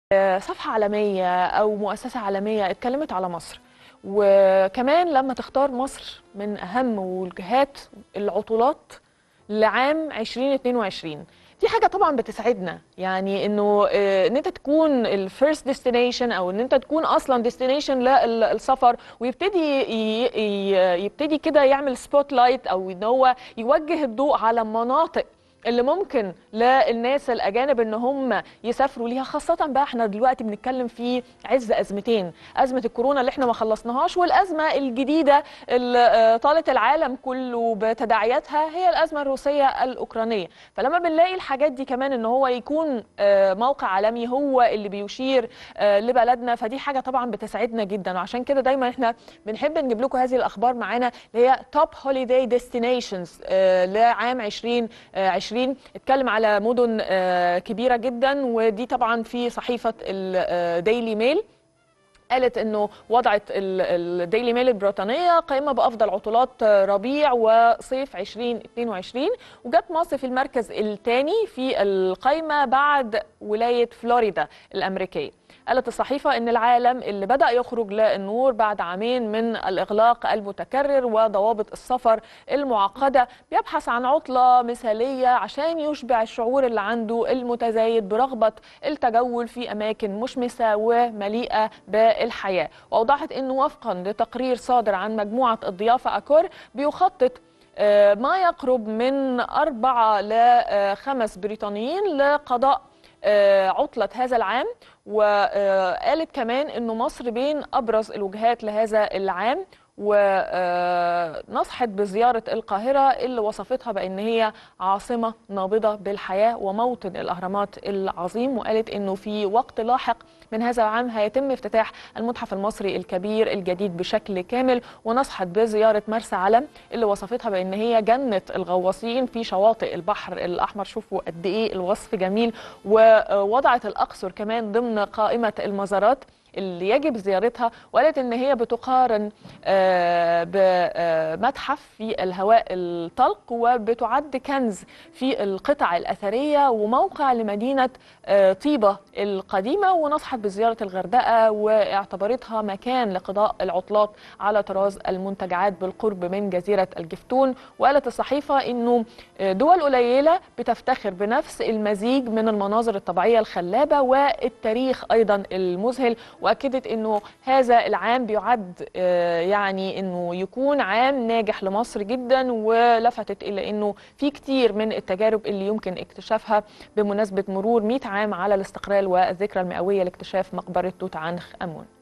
صفحة عالمية أو مؤسسة عالمية اتكلمت على مصر، وكمان لما تختار مصر من أهم وجهات العطولات لعام 2022. دي حاجة طبعا بتسعدنا، يعني انه ان انت تكون الفيرست ديستنيشن او ان انت تكون اصلا ديستنيشن للسفر، ويبتدي يبتدي كده يعمل سبوت لايت او ان هو يوجه الضوء على مناطق اللي ممكن للناس الاجانب ان هم يسافروا ليها، خاصه بقى احنا دلوقتي بنتكلم في عز ازمتين، ازمه الكورونا اللي احنا ما خلصناهاش، والازمه الجديده اللي طالت العالم كله بتداعياتها هي الازمه الروسيه الاوكرانيه. فلما بنلاقي الحاجات دي كمان ان هو يكون موقع عالمي هو اللي بيشير لبلدنا، فدي حاجه طبعا بتسعدنا جدا. وعشان كده دايما احنا بنحب نجيب لكم هذه الاخبار معانا اللي هي توب هوليداي ديستنيشنز لعام 2020. اتكلم على مدن كبيرة جدا، ودي طبعا في صحيفة الديلي ميل قالت انه وضعت الديلي ميل البريطانيه قائمه بافضل عطلات ربيع وصيف 2022، وجت مصر في المركز الثاني في القائمه بعد ولايه فلوريدا الامريكيه. قالت الصحيفه ان العالم اللي بدا يخرج للنور بعد عامين من الاغلاق المتكرر وضوابط السفر المعقده بيبحث عن عطله مثاليه عشان يشبع الشعور اللي عنده المتزايد برغبه التجول في اماكن مشمسه ومليئه الحياة. وأوضحت أنه وفقا لتقرير صادر عن مجموعة الضيافة أكور بيخطط ما يقرب من 4 ل 5 بريطانيين لقضاء عطلة هذا العام. وقالت كمان أنه مصر بين أبرز الوجهات لهذا العام، ونصحت بزيارة القاهرة اللي وصفتها بأن هي عاصمة نابضة بالحياة وموطن الأهرامات العظيم. وقالت أنه في وقت لاحق من هذا العام هيتم افتتاح المتحف المصري الكبير الجديد بشكل كامل. ونصحت بزيارة مرسى علم اللي وصفتها بأن هي جنة الغواصين في شواطئ البحر الأحمر. شوفوا قد إيه الوصف جميل. ووضعت الأقصر كمان ضمن قائمة المزارات اللي يجب زيارتها، وقالت ان هي بتقارن بمتحف في الهواء الطلق، وبتعد كنز في القطع الأثرية وموقع لمدينة طيبة القديمة. ونصحت بزيارة الغردقة واعتبرتها مكان لقضاء العطلات على طراز المنتجعات بالقرب من جزيرة الجفتون. وقالت الصحيفة انه دول قليلة بتفتخر بنفس المزيج من المناظر الطبيعية الخلابة والتاريخ ايضا المذهل. واكدت انه هذا العام بيعد يعني انه يكون عام ناجح لمصر جدا، ولفتت الى انه في كتير من التجارب اللي يمكن اكتشافها بمناسبة مرور 100 عام على الاستقلال والذكرى المئوية لاكتشاف مقبرة توت عنخ آمون.